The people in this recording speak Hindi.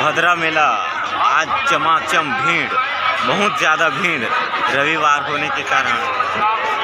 मदरा मेला आज चमाचम भीड़, बहुत ज़्यादा भीड़ रविवार होने के कारण।